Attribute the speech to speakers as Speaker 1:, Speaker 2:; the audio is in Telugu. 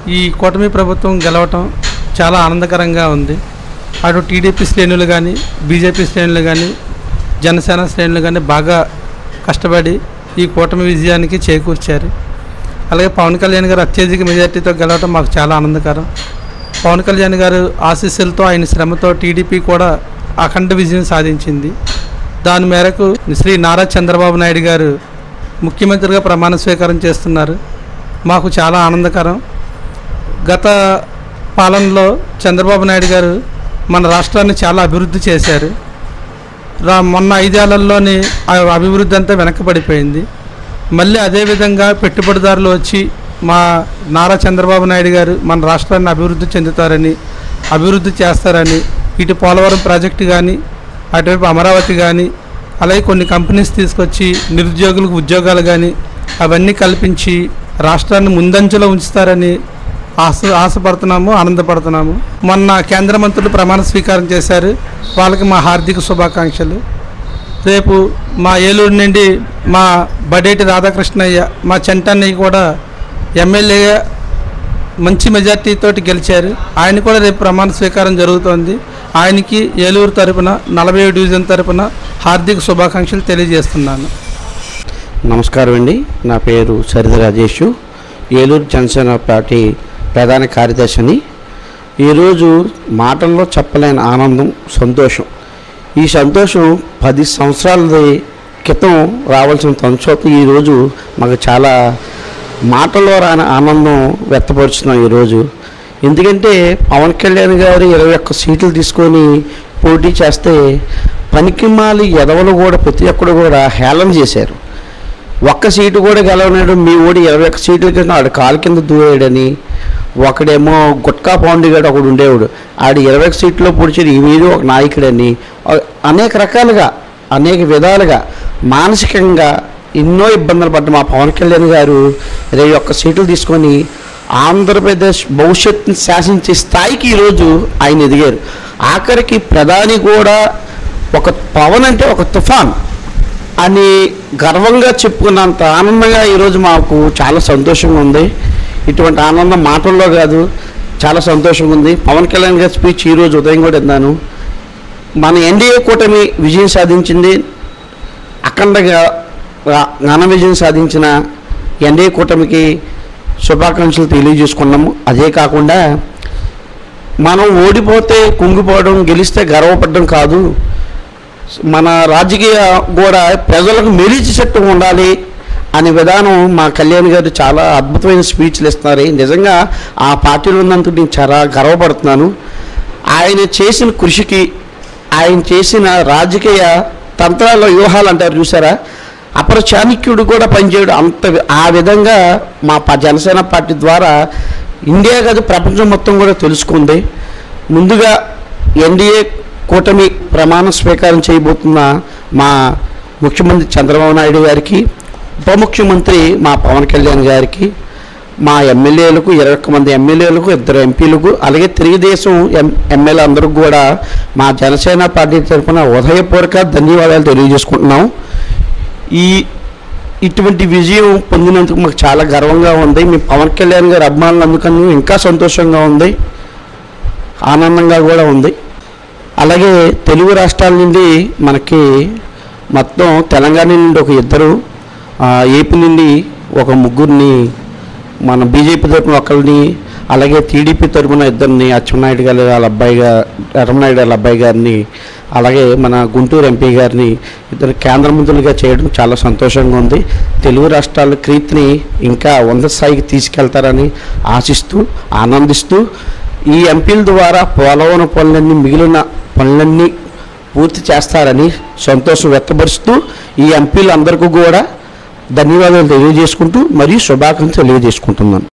Speaker 1: ఈ కూటమి ప్రభుత్వం గెలవటం చాలా ఆనందకరంగా ఉంది. అటు టీడీపీ శ్రేణులు కానీ, బీజేపీ శ్రేణులు కానీ, జనసేన శ్రేణులు కానీ బాగా కష్టపడి ఈ కూటమి విజయానికి చేకూర్చారు. అలాగే పవన్ కళ్యాణ్ గారు అత్యధిక మెజార్టీతో గెలవటం మాకు చాలా ఆనందకరం. పవన్ కళ్యాణ్ గారు ఆశీస్సులతో, ఆయన శ్రమతో టీడీపీ కూడా అఖండ విజయం సాధించింది. దాని మేరకు శ్రీ నారా చంద్రబాబు నాయుడు గారు ముఖ్యమంత్రిగా ప్రమాణ స్వీకారం చేస్తున్నారు. మాకు చాలా ఆనందకరం. గత పాలనలో చంద్రబాబు నాయుడు గారు మన రాష్ట్రాన్ని చాలా అభివృద్ధి చేశారు. మొన్న 5 ఏళ్లలోనే అభివృద్ధి అంతా వెనకబడిపోయింది. మళ్ళీ అదేవిధంగా పెట్టుబడిదారులు వచ్చి మా నారా చంద్రబాబు నాయుడు గారు మన రాష్ట్రాన్ని అభివృద్ధి చెందుతారని, అభివృద్ధి చేస్తారని, ఇటు పోలవరం ప్రాజెక్టు కానీ, అటువైపు అమరావతి కానీ, అలాగే కొన్ని కంపెనీస్ తీసుకొచ్చి నిరుద్యోగులకు ఉద్యోగాలు కానీ అవన్నీ కల్పించి రాష్ట్రాన్ని ముందంజలో ఉంచుతారని ఆశపడుతున్నాము, ఆనందపడుతున్నాము. మొన్న కేంద్ర మంత్రులు ప్రమాణ స్వీకారం చేశారు. వాళ్ళకి మా హార్దిక శుభాకాంక్షలు. రేపు మా ఏలూరు నుండి మా బడేటి రాధాకృష్ణయ్య, మా చెంటన్నయ్య కూడా ఎమ్మెల్యేగా మంచి మెజార్టీతోటి గెలిచారు. ఆయన కూడా రేపు ప్రమాణ స్వీకారం జరుగుతోంది. ఆయనకి ఏలూరు తరపున 47 డివిజన్ తరపున హార్దిక శుభాకాంక్షలు తెలియజేస్తున్నాను.
Speaker 2: నమస్కారం అండి. నా పేరు సరిత రాజేష్, ఏలూరు జనసేన పార్టీ ప్రధాన కార్యదర్శిని. ఈరోజు మాటల్లో చెప్పలేని ఆనందం, సంతోషం. ఈ సంతోషం 10 సంవత్సరాల క్రితం రావాల్సిన సంతోషం ఈరోజు మాకు చాలా మాటల్లో రాని ఆనందం వ్యక్తపరుస్తున్నాం ఈరోజు. ఎందుకంటే పవన్ కళ్యాణ్ గారు 21 సీట్లు తీసుకొని పోటీ చేస్తే పనికిమాలి ఎదవలు కూడా ప్రతి ఒక్కరు కూడా హేళన చేశారు. ఒక్క సీటు కూడా గెలవనాడు, మీ ఓడి 21 సీట్ల కింద ఆడు కాలు కింద దూరాడని. ఒకడేమో గుట్కా పాండుగాడు ఒకడు ఉండేవాడు, ఆడు 21 సీట్లో పొడిచేది ఈ మీద ఒక నాయకుడని అనేక రకాలుగా, అనేక విధాలుగా మానసికంగా ఎన్నో ఇబ్బందులు పడ్డ మా పవన్ కళ్యాణ్ గారు 21 సీట్లు తీసుకొని ఆంధ్రప్రదేశ్ భవిష్యత్తుని శాసించే స్థాయికి ఈరోజు ఆయన ఎదిగారు. ఆఖరికి ప్రధాని కూడా ఒక పవన్ అంటే ఒక తుఫాన్ అని గర్వంగా చెప్పుకున్నంత ఆనందంగా ఈరోజు మాకు చాలా సంతోషంగా ఉంది. ఇటువంటి ఆనందం మాటల్లో కాదు, చాలా సంతోషంగా ఉంది. పవన్ కళ్యాణ్ గారి స్పీచ్ ఈరోజు ఉదయం కూడా విన్నాను. మన ఎన్డీఏ కూటమి విజయం సాధించింది, అఖండగా ఘన విజయం సాధించిన ఎన్డీఏ కూటమికి శుభాకాంక్షలు తెలియజేసుకున్నాము. అదే కాకుండా మనం ఓడిపోతే కుంగిపోవడం, గెలిస్తే గర్వపడడం కాదు, మన రాజకీయ కూడా ప్రజలకు మెరిచేటట్టు ఉండాలి అనే విధానం మా కళ్యాణ్ గారు చాలా అద్భుతమైన స్పీచ్లు ఇస్తున్నారు. నిజంగా ఆ పార్టీలో ఉన్నందుకు నేను చాలా గర్వపడుతున్నాను. ఆయన చేసిన కృషికి, ఆయన చేసిన రాజకీయ తంత్రాల వ్యూహాలు అంటారు చూసారా, అపర చాణక్యుడు కూడా పనిచేయడు అంత. ఆ విధంగా మా జనసేన పార్టీ ద్వారా ఇండియా కాదు ప్రపంచం మొత్తం కూడా తెలుసుకుంది. ముందుగా ఎన్డీఏ కూటమి ప్రమాణ స్వీకారం చేయబోతున్న మా ముఖ్యమంత్రి చంద్రబాబు నాయుడు గారికి, ఉప ముఖ్యమంత్రి మా పవన్ కళ్యాణ్ గారికి, మా ఎమ్మెల్యేలకు 21 మంది ఎమ్మెల్యేలకు, 2 ఎంపీలకు, అలాగే తెలుగుదేశం ఎమ్మెల్యే అందరికి కూడా మా జనసేన పార్టీ తరఫున హృదయపూర్వక ధన్యవాదాలు తెలియజేసుకుంటున్నాం. ఇటువంటి విజయం పొందినందుకు మాకు చాలా గర్వంగా ఉంది. మీ పవన్ కళ్యాణ్ గారి అభిమానులు అందుకని ఇంకా సంతోషంగా ఉంది, ఆనందంగా కూడా ఉంది. అలాగే తెలుగు రాష్ట్రాల నుండి మనకి మొత్తం తెలంగాణ నుండి ఒక 2, ఏపీ నుండి ఒక 3 మన బీజేపీ తరఫున ఒకరిని, అలాగే టీడీపీ తరఫున 2 అచ్చెన్నాయుడు గారి వాళ్ళ అబ్బాయిగా, ఎర్రమనాయుడు వాళ్ళ అబ్బాయి గారిని, అలాగే మన గుంటూరు ఎంపీ గారిని 2 కేంద్ర మంత్రులుగా చేయడం చాలా సంతోషంగా ఉంది. తెలుగు రాష్ట్రాల కీర్తిని ఇంకా ఉన్నత స్థాయికి తీసుకెళ్తారని ఆశిస్తూ, ఆనందిస్తూ, ఈ ఎంపీల ద్వారా పోలవరం పనులన్నీ, మిగిలిన పనులన్నీ పూర్తి చేస్తారని సంతోషం వ్యక్తపరుస్తూ ఈ ఎంపీలందరికీ కూడా ధన్యవాదాలు తెలియజేసుకుంటూ మరియు శుభాకాంక్షలు తెలియజేసుకుంటున్నాను.